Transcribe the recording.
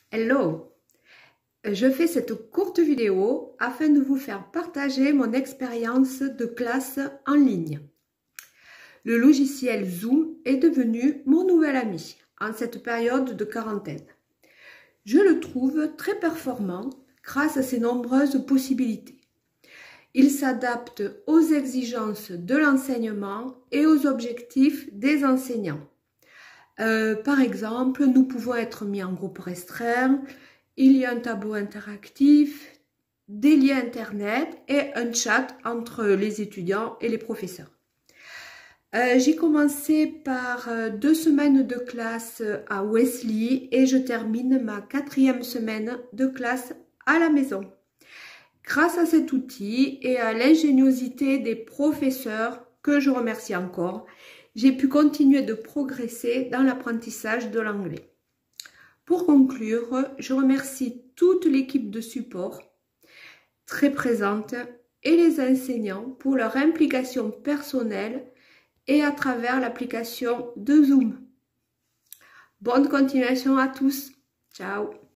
Hello! Je fais cette courte vidéo afin de vous faire partager mon expérience de classe en ligne. Le logiciel Zoom est devenu mon nouvel ami en cette période de quarantaine. Je le trouve très performant grâce à ses nombreuses possibilités. Il s'adapte aux exigences de l'enseignement et aux objectifs des enseignants. Par exemple, nous pouvons être mis en groupe restreint, il y a un tableau interactif, des liens internet et un chat entre les étudiants et les professeurs. J'ai commencé par 2 semaines de classe à Wesley et je termine ma 4e semaine de classe à la maison. Grâce à cet outil et à l'ingéniosité des professeurs, que je remercie encore, j'ai pu continuer de progresser dans l'apprentissage de l'anglais. Pour conclure, je remercie toute l'équipe de support, très présente, et les enseignants pour leur implication personnelle et à travers l'application de Zoom. Bonne continuation à tous. Ciao.